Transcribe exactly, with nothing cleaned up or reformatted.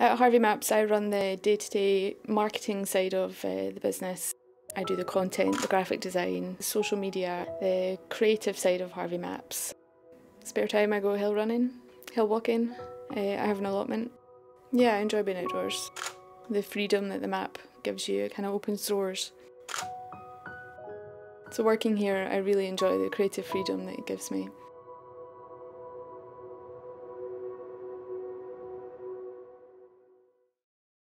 At HARVEY Maps, I run the day-to-day marketing side of uh, the business. I do the content, the graphic design, the social media, the creative side of HARVEY Maps. Spare time I go hill running, hill walking. Uh, I have an allotment. Yeah, I enjoy being outdoors. The freedom that the map gives you, it kind of opens doors. So working here, I really enjoy the creative freedom that it gives me.